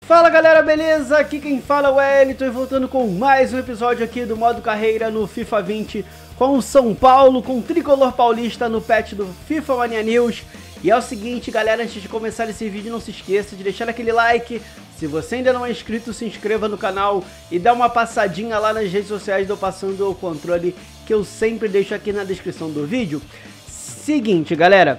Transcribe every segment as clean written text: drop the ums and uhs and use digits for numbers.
Fala galera, beleza? Aqui quem fala é o Wellington e voltando com mais um episódio aqui do modo carreira no FIFA 20 com o São Paulo, com o Tricolor Paulista no patch do FIFA Mania News. E é o seguinte galera, antes de começar esse vídeo não se esqueça de deixar aquele like. Se você ainda não é inscrito, se inscreva no canal e dá uma passadinha lá nas redes sociais do Passando o Controle, que eu sempre deixo aqui na descrição do vídeo. Seguinte galera,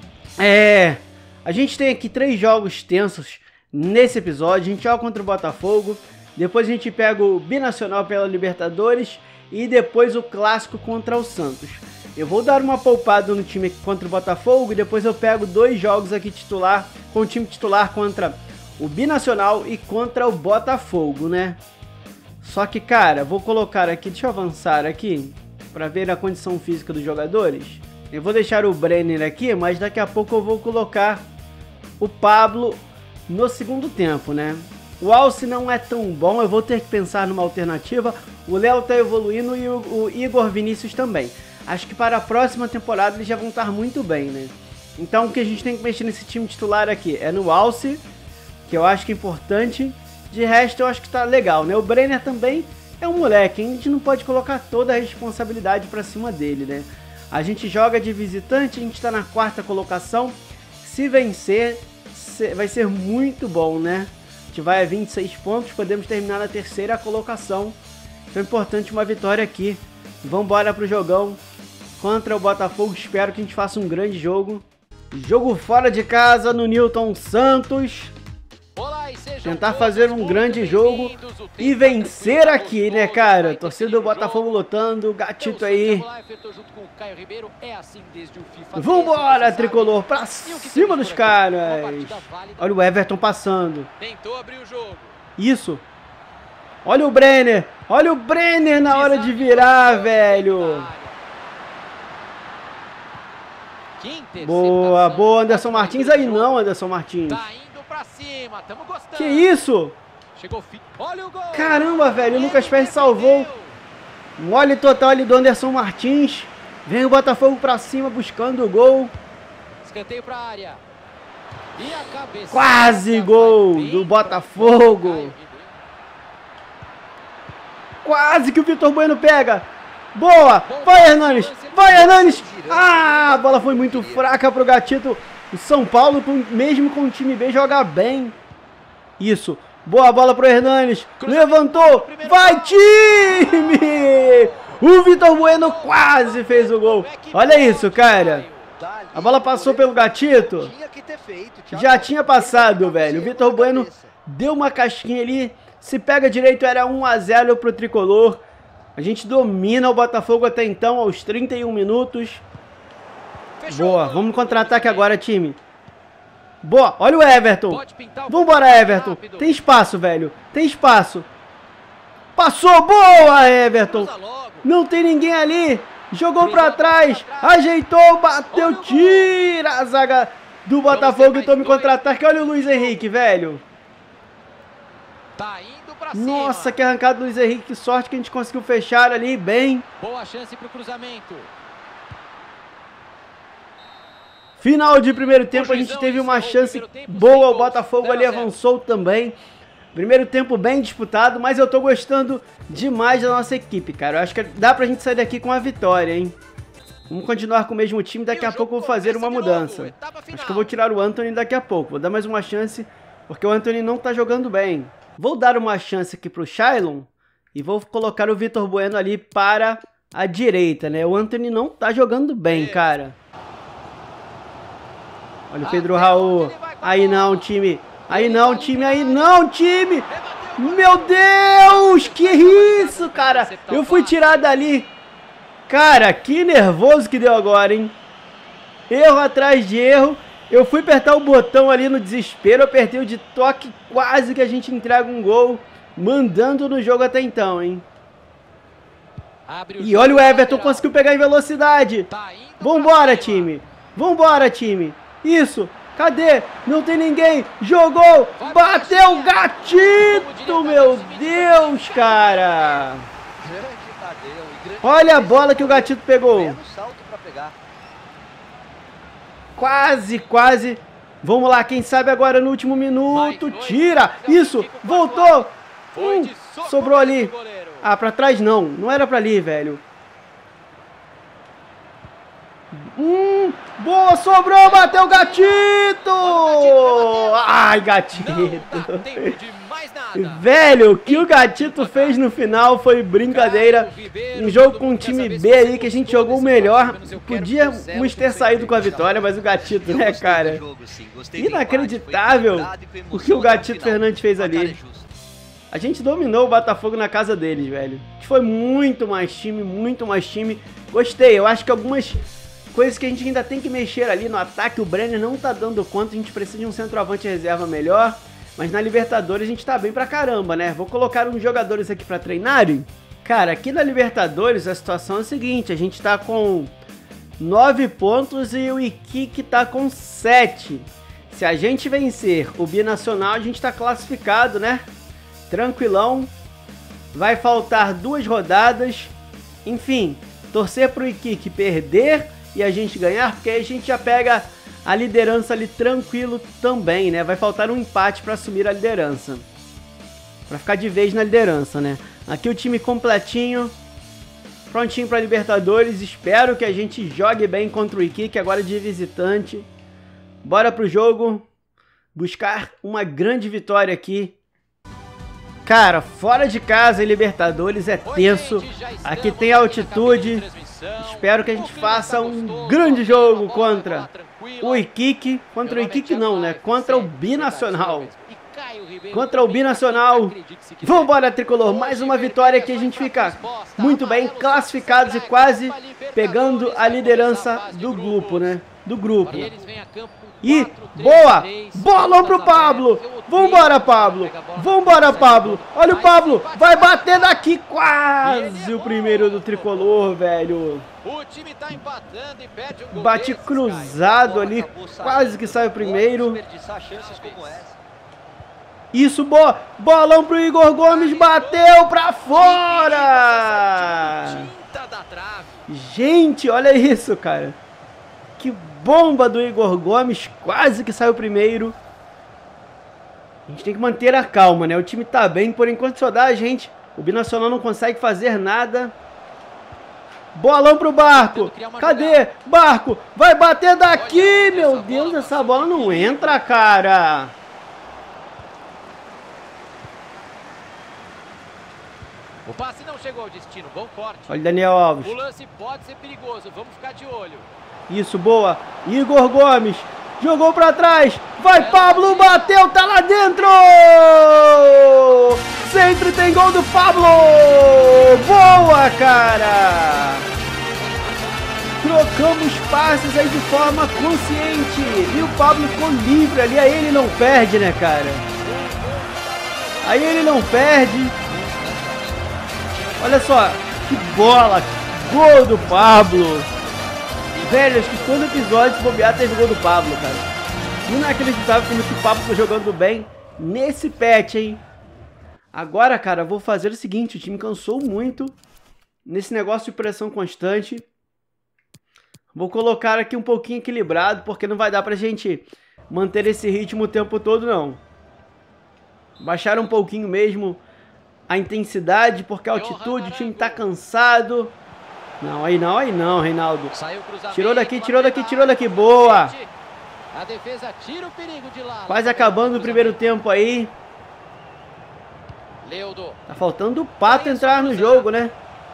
a gente tem aqui 3 jogos tensos nesse episódio. A gente joga contra o Botafogo, depois a gente pega o Binacional pela Libertadores e depois o Clássico contra o Santos. Eu vou dar uma poupada no time contra o Botafogo e depois eu pego 2 jogos aqui titular, com o time titular contra o Binacional e contra o Botafogo, né? Só que, cara, vou colocar aqui, deixa eu avançar aqui, para ver a condição física dos jogadores. Eu vou deixar o Brenner aqui, mas daqui a pouco eu vou colocar o Pablo no segundo tempo, né? O Alce não é tão bom, eu vou ter que pensar numa alternativa. O Léo tá evoluindo e o Igor Vinícius também. Acho que para a próxima temporada eles já vão estar muito bem, né? Então o que a gente tem que mexer nesse time titular aqui é no Alce, que eu acho que é importante. De resto eu acho que tá legal, né? O Brenner também é um moleque, a gente não pode colocar toda a responsabilidade pra cima dele, né? A gente joga de visitante, a gente tá na 4ª colocação. Se vencer, vai ser muito bom, né? A gente vai a 26 pontos, podemos terminar na 3ª colocação. Então é importante uma vitória aqui. Vamos embora pro jogão contra o Botafogo. Espero que a gente faça um grande jogo. Jogo fora de casa no Newton Santos. Tentar fazer um grande jogo e vencer aqui, né, cara? Torcida do Botafogo lotando, gatito aí. Vambora, Tricolor, pra cima dos caras. Olha o Everton passando. Isso. Olha o Brenner na hora de virar, velho. Boa, boa, Anderson Martins. Aí não, Anderson Martins. Que isso? Caramba, velho, o Lucas Perry salvou. Mole total ali do Anderson Martins. Vem o Botafogo pra cima buscando o gol. Escanteio pra área. Quase gol do Botafogo. Quase que o Vitor Bueno pega. Boa, vai Hernanes, vai Hernanes. Ah, a bola foi muito fraca pro gatito. O São Paulo, mesmo com o time B, joga bem. Isso. Boa bola pro Hernanes. Levantou. Vai, time! O Vitor Bueno quase fez o gol. Olha isso, cara. A bola passou pelo gatito. Já tinha passado, velho. O Vitor Bueno deu uma casquinha ali. Se pega direito, era 1 a 0 pro Tricolor. A gente domina o Botafogo até então, aos 31 minutos. Boa, vamos contra-ataque agora, time. Boa, olha o Everton. Vambora, Everton. Tem espaço, velho. Tem espaço. Passou, boa, Everton. Não tem ninguém ali. Jogou pra trás. Ajeitou, bateu, tira a zaga do Botafogo e toma contra-ataque. Olha o Luiz Henrique, velho. Nossa, que arrancada do Luiz Henrique. Que sorte que a gente conseguiu fechar ali bem. Boa chance pro cruzamento. Final de primeiro tempo, a gente teve uma chance boa, o Botafogo ali avançou também. Primeiro tempo bem disputado, mas eu tô gostando demais da nossa equipe, cara. Eu acho que dá pra gente sair daqui com a vitória, hein? Vamos continuar com o mesmo time, daqui a pouco eu vou fazer uma mudança. Acho que eu vou tirar o Antony daqui a pouco, vou dar mais uma chance, porque o Antony não tá jogando bem. Vou dar uma chance aqui pro Shailon e vou colocar o Vitor Bueno ali para a direita, né? O Antony não tá jogando bem, cara. Olha o Pedro Raul. Aí não, time. Aí não, time. Aí não, time. Meu Deus. Que isso, cara. Eu fui tirado dali. Cara, que nervoso que deu agora, hein. Erro atrás de erro. Eu fui apertar o botão ali no desespero. Apertei o de toque. Quase que a gente entrega um gol. Mandando no jogo até então, hein. E olha o Everton. Conseguiu pegar em velocidade. Vambora, time. Vambora, time. Isso, cadê? Não tem ninguém, jogou, bateu, gatito, meu Deus, cara. Olha a bola que o gatito pegou. Quase Vamos lá, quem sabe agora no último minuto. Tira! Isso! Voltou! Sobrou ali. Ah, pra trás não. Não era pra ali, velho. Boa, sobrou, bateu o Gatito! Ai, Gatito! Velho, o que o Gatito fez no final foi brincadeira. Um jogo com um time B aí que a gente jogou melhor. Podíamos ter saído com a vitória, mas o Gatito, né, cara? Inacreditável o que o Gatito Fernandes fez ali. A gente dominou o Botafogo na casa deles, velho. A gente foi muito mais time, muito mais time. Gostei, eu acho que algumas coisas que a gente ainda tem que mexer ali no ataque. O Brenner não tá dando conta, a gente precisa de um centroavante reserva melhor. Mas na Libertadores a gente tá bem pra caramba, né? Vou colocar uns jogadores aqui pra treinarem. Cara, aqui na Libertadores a situação é a seguinte. A gente tá com 9 pontos e o Iquique tá com 7. Se a gente vencer o Binacional, a gente tá classificado, né? Tranquilão. Vai faltar 2 rodadas. Enfim, torcer pro Iquique perder e a gente ganhar, porque aí a gente já pega a liderança ali tranquilo também, né? Vai faltar um empate para assumir a liderança. Para ficar de vez na liderança, né? Aqui o time completinho. Prontinho para Libertadores. Espero que a gente jogue bem contra o Iquique agora de visitante. Bora pro jogo. Buscar uma grande vitória aqui. Cara, fora de casa em Libertadores é tenso. Aqui tem altitude. Espero que a gente faça um grande jogo contra o Iquique. Contra o Iquique não, né? Contra o Binacional. Contra o Binacional. Vambora, Tricolor. Mais uma vitória que a gente fica muito bem classificados e quase pegando a liderança do grupo, né? Do grupo. E boa! Bolão pro Pablo! Vambora, Pablo! Vambora, Pablo! Olha o Pablo! Vai bater daqui! Quase o primeiro do Tricolor, velho! Bate cruzado ali, quase que sai o primeiro. Isso, boa! Bolão pro Igor Gomes, bateu pra fora! Gente, olha isso, cara! Que bomba do Igor Gomes, quase que saiu primeiro. A gente tem que manter a calma, né? O time tá bem, por enquanto só dá a gente. O Binacional não consegue fazer nada. Bolão pro Barco. Cadê? Barco, vai bater daqui, meu Deus, essa bola não entra, cara. O passe não chegou ao destino, bom corte. Olha o Daniel Alves. O lance pode ser perigoso, vamos ficar de olho. Isso, boa. Igor Gomes. Jogou pra trás. Vai, Pablo. Bateu. Tá lá dentro. Sempre tem gol do Pablo. Boa, cara. Trocamos passes aí de forma consciente. E o Pablo ficou livre ali. Aí ele não perde, né, cara? Aí ele não perde. Olha só. Que bola. Gol do Pablo. Velho, acho que todo episódio, se bobear, teve gol do Pablo, cara. Inacreditável como que o Pablo tá jogando bem nesse patch, hein? Agora, cara, vou fazer o seguinte. O time cansou muito nesse negócio de pressão constante. Vou colocar aqui um pouquinho equilibrado, porque não vai dar pra gente manter esse ritmo o tempo todo, não. Baixar um pouquinho mesmo a intensidade, porque a altitude, o time tá cansado. Não, aí não, Reinaldo. Tirou daqui, tirou daqui, tirou daqui. Boa! A defesa tira o perigo de lá. Quase acabando o primeiro tempo aí. Tá faltando o Pato entrar no jogo, né?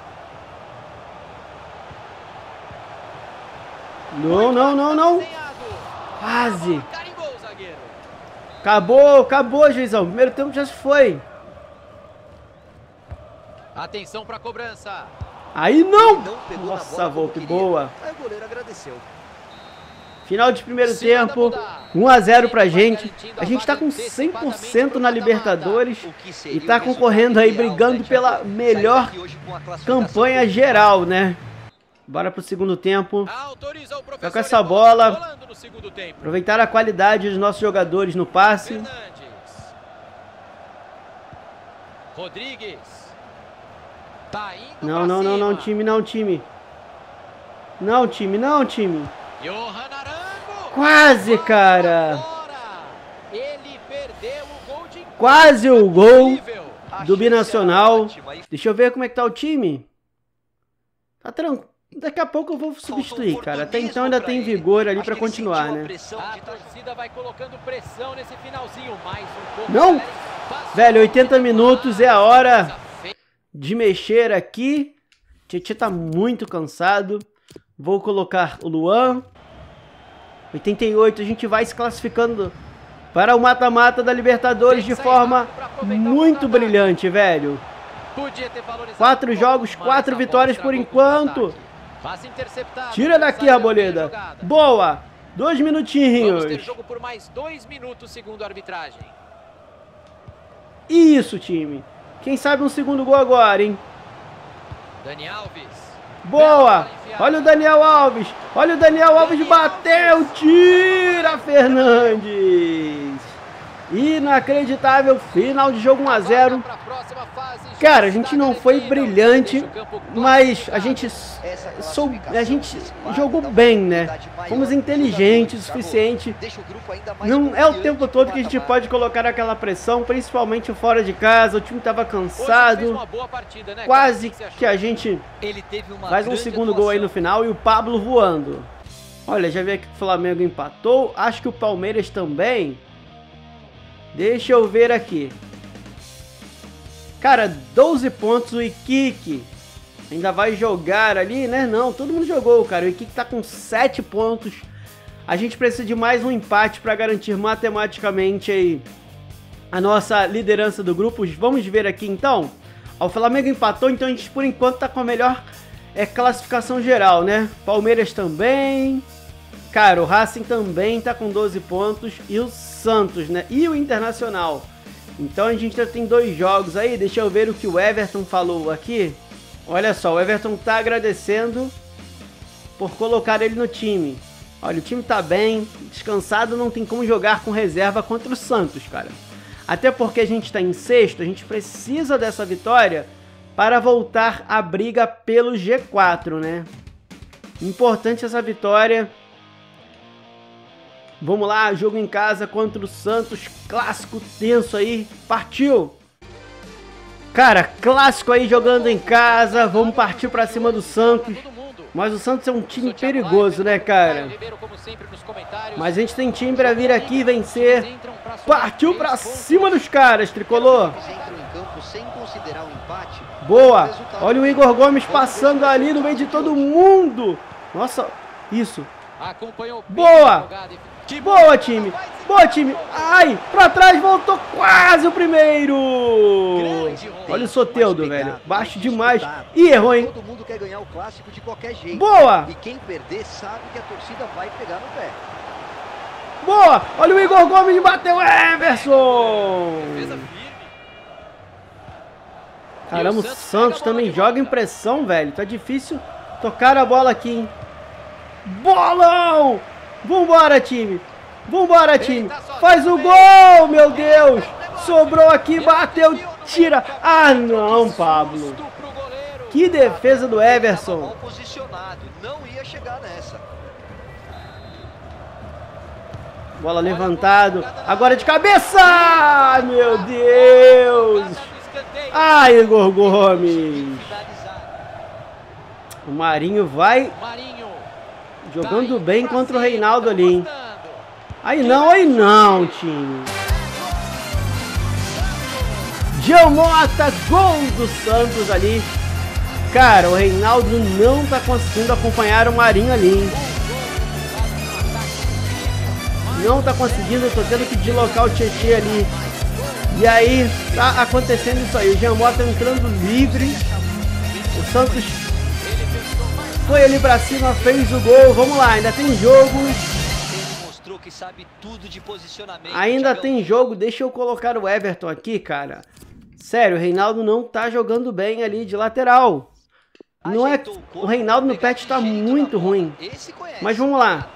Não. Quase. Acabou, Juizão. Primeiro tempo já se foi. Atenção pra cobrança. Aí não! Nossa, Volpe, boa. Aí o goleiro agradeceu. Final de primeiro tempo, 1 a 0 pra gente. A gente tá com 100% na Libertadores e tá concorrendo aí, brigando pela melhor campanha geral, né? Bora pro segundo tempo. Tá com essa bola. Aproveitar a qualidade dos nossos jogadores no passe. Rodrigues. Não, time. Não, time. Quase, cara. Quase o gol do Binacional. Deixa eu ver como é que tá o time. Tá tranquilo. Daqui a pouco eu vou substituir, cara. Até então ainda tem vigor ali pra continuar, né? A torcida vai colocando pressão nesse finalzinho. Mais um pouco. Não! Velho, 80 minutos é a hora de mexer aqui. Tietê tá muito cansado. Vou colocar o Luan. 88, a gente vai se classificando para o mata-mata da Libertadores de forma muito brilhante, velho. 4 jogos, 4 vitórias por enquanto. Tira daqui, Arboleda. Boa! 2 minutinhos. Vamos ter jogo por mais 2 minutos, segundo a arbitragem. Isso, time. Quem sabe um segundo gol agora, hein? Dani Alves. Boa! Olha o Daniel Alves. Olha o Daniel Alves, bateu. Tira, Fernandes. Inacreditável, final de jogo 1 a 0. Cara, a gente não foi brilhante, mas a gente jogou bem, né? Fomos inteligentes o suficiente. Não é o tempo todo que a gente pode colocar aquela pressão, principalmente fora de casa. O time estava cansado. Quase que a gente faz um segundo gol aí no final e o Pablo voando. Olha, já vi que o Flamengo empatou. Acho que o Palmeiras também. Deixa eu ver aqui. Cara, 12 pontos o Iquique. Ainda vai jogar ali, né? Não, todo mundo jogou, cara. O Iquique tá com 7 pontos. A gente precisa de mais um empate para garantir matematicamente aí a nossa liderança do grupo. Vamos ver aqui então. O Flamengo empatou, então a gente por enquanto tá com a melhor classificação geral, né? Palmeiras também. Cara, o Racing também tá com 12 pontos. E o Santos, né? E o Internacional. Então a gente já tem 2 jogos aí. Deixa eu ver o que o Everton falou aqui. Olha só, o Everton tá agradecendo por colocar ele no time. Olha, o time tá bem, descansado, não tem como jogar com reserva contra o Santos, cara. Até porque a gente tá em sexto, a gente precisa dessa vitória para voltar à briga pelo G4, né? Importante essa vitória. Vamos lá, jogo em casa contra o Santos, clássico tenso aí, partiu! Cara, clássico aí jogando em casa, vamos partir pra cima do Santos. Mas o Santos é um time perigoso, né, cara? Mas a gente tem time pra vir aqui e vencer. Partiu pra cima dos caras, tricolor! Boa! Olha o Igor Gomes passando ali no meio de todo mundo! Nossa, isso! Boa! Boa, time! Boa, time! Ai, pra trás, voltou quase o primeiro! Olha o Soteldo, velho. Baixo demais. Ih, errou, hein? Todo mundo quer ganhar o clássico de qualquer jeito. Boa! E quem perder sabe que a torcida vai pegar no pé. Boa! Olha o Igor Gomes, bateu Everson! Caramba, o Santos também joga em pressão, velho. Tá difícil tocar a bola aqui, hein? Bolão! Vambora, time! Vambora, time! Faz o gol, meu Deus! Sobrou aqui, bateu, tira! Ah, não, Pablo! Que defesa do Everson! Mal posicionado, não ia chegar nessa. Bola levantado, agora de cabeça! Meu Deus! Ai, Igor Gomes! O Marinho vai jogando bem contra o Reinaldo ali, hein? Aí não, time. Giamota, gol do Santos ali. Cara, o Reinaldo não tá conseguindo acompanhar o Marinho ali, hein? Não tá conseguindo, eu tô tendo que deslocar o Tietê ali. E aí, tá acontecendo isso aí. O Giamota entrando livre. O Santos foi ali pra cima, fez o gol. Vamos lá, ainda tem jogo. Que sabe tudo de posicionamento. Ainda tem jogo, deixa eu colocar o Everton aqui, cara. Sério, o Reinaldo não tá jogando bem ali de lateral. Não é, o Reinaldo no pet tá muito ruim. Mas vamos lá.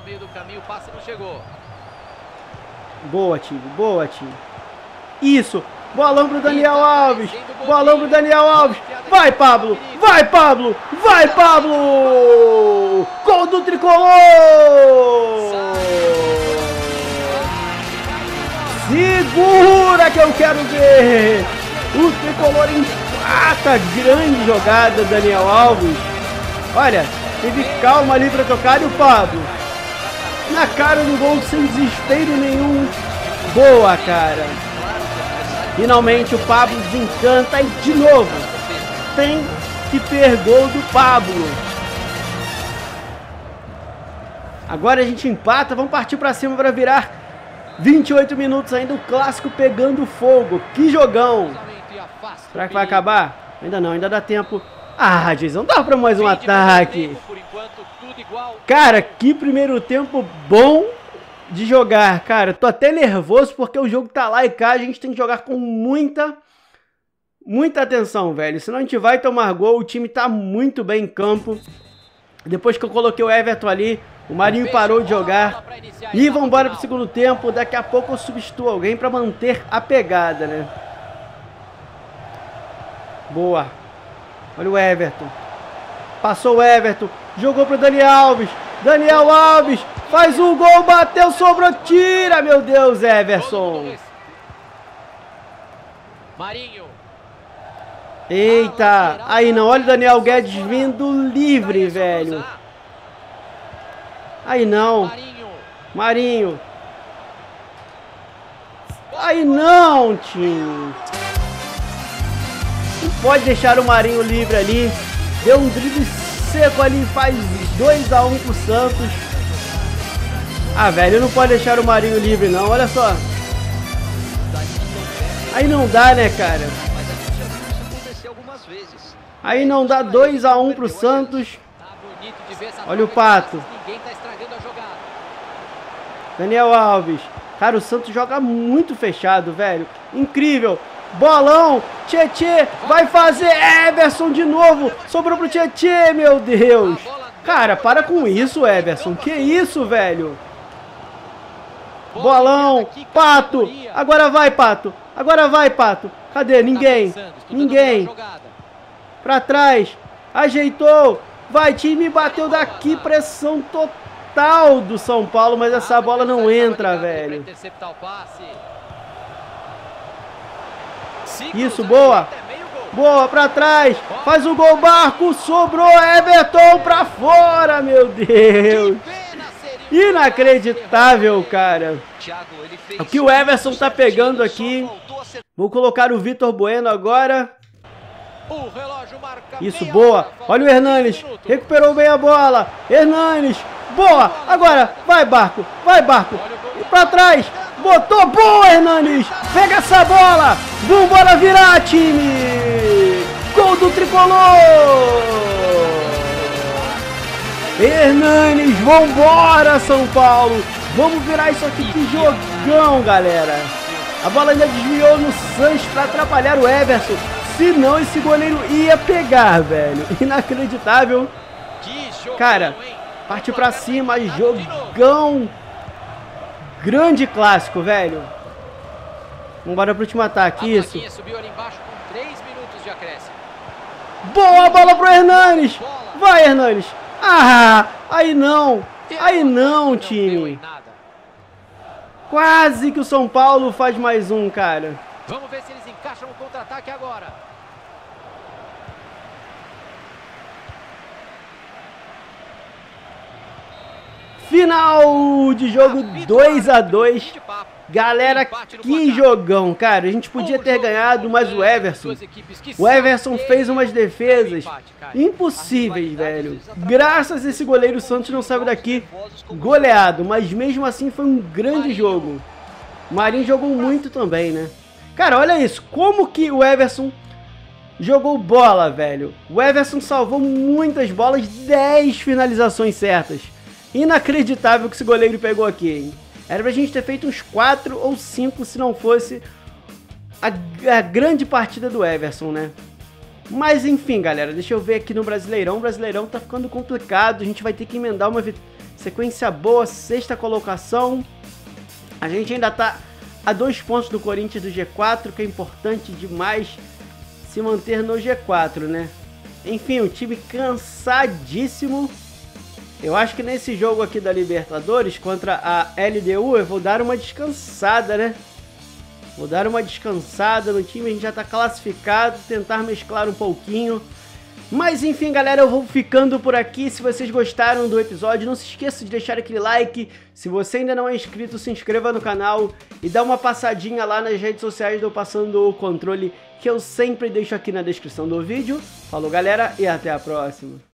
Boa, time, boa, time. Isso, bolão pro Daniel Alves. Bolão pro Daniel Alves. Vai, Pablo, vai, Pablo, vai, Pablo. Gol do Tricolor. Segura que eu quero ver. O tricolor empata. Grande jogada, Daniel Alves. Olha, teve calma ali para tocar e o Pablo. Na cara do gol, sem desespero nenhum. Boa, cara. Finalmente o Pablo desencanta e de novo tem que ter gol do Pablo. Agora a gente empata, vamos partir para cima para virar 28 minutos ainda, o clássico pegando fogo. Que jogão. Será que vai acabar? Ainda não, ainda dá tempo. Ah, Jason, dá para mais um ataque. Cara, que primeiro tempo bom de jogar, cara. Tô até nervoso porque o jogo tá lá e cá, a gente tem que jogar com muita atenção, velho. Senão a gente vai tomar gol, o time tá muito bem em campo. Depois que eu coloquei o Everton ali, o Marinho parou de jogar. E vambora pro segundo tempo, daqui a pouco eu substituo alguém pra manter a pegada, né? Boa. Olha o Everton. Passou o Everton, jogou pro Daniel Alves. Daniel Alves faz o gol, bateu, sobrou, tira, meu Deus, Everson. Marinho. Eita, aí não, olha o Daniel Guedes vindo livre, velho. Aí não, Marinho. Aí não, time. Não pode deixar o Marinho livre ali. Deu um drible seco ali, faz 2 a 1 pro Santos. Ah, velho, não pode deixar o Marinho livre não, olha só. Aí não dá, né, cara? Aí não dá, 2 a 1 pro Santos. Olha o Pato. Daniel Alves. Cara, o Santos joga muito fechado, velho. Incrível. Bolão. Tietê vai fazer. Everson de novo. Sobrou pro Tietê, meu Deus. Cara, para com isso, Everson. Que isso, velho? Bolão. Pato. Agora vai, Pato. Agora vai, Pato. Cadê? Ninguém. Ninguém. Pra trás. Ajeitou. Vai, time. Bateu daqui. Pressão total do São Paulo. Mas essa bola não entra, velho. Isso, boa. Boa, pra trás. Faz o gol, Barco. Sobrou. Everton pra fora, meu Deus. Inacreditável, cara. O que o Everson tá pegando aqui. Vou colocar o Vitor Bueno agora. Isso, boa. Olha o Hernanes. Recuperou bem a bola. Hernanes. Boa. Agora, vai, Barco. Vai, Barco. E pra trás. Botou. Boa, Hernanes. Pega essa bola. Vambora virar, time. Gol do Tricolor. Hernanes. Vambora, São Paulo. Vamos virar isso aqui. Que jogão, galera. A bola ainda desviou no Sanches para atrapalhar o Everson. Senão esse goleiro ia pegar, velho. Inacreditável. Cara, parte pra cima. Jogão. Grande clássico, velho. Vambora pro último ataque. Isso. Boa bola pro Hernanes. Vai, Hernanes. Ah, aí não. Aí não, time. Quase que o São Paulo faz mais um, cara. Vamos ver se eles encaixam o contra-ataque agora. Final de jogo 2 a 2. Galera, que jogão, cara. A gente podia ter ganhado, mas o Everson fez umas defesas impossíveis, velho. Graças a esse goleiro, o Santos não saiu daqui goleado, mas mesmo assim foi um grande jogo. O Marinho jogou muito também, né? Cara, olha isso. Como que o Everson jogou bola, velho. O Everson salvou muitas bolas, 10 finalizações certas. Inacreditável que esse goleiro pegou aqui, hein? Era pra gente ter feito uns 4 ou 5 se não fosse a grande partida do Everson, né? Mas enfim, galera, deixa eu ver aqui no Brasileirão. O Brasileirão tá ficando complicado, a gente vai ter que emendar uma sequência boa, 6ª colocação. A gente ainda tá a 2 pontos do Corinthians do G4, que é importante demais se manter no G4, né? Enfim, o time cansadíssimo. Eu acho que nesse jogo aqui da Libertadores contra a LDU eu vou dar uma descansada, né? Vou dar uma descansada no time, a gente já tá classificado, tentar mesclar um pouquinho. Mas enfim, galera, eu vou ficando por aqui. Se vocês gostaram do episódio, não se esqueça de deixar aquele like. Se você ainda não é inscrito, se inscreva no canal e dá uma passadinha lá nas redes sociais do Passando o Controle, que eu sempre deixo aqui na descrição do vídeo. Falou, galera, e até a próxima.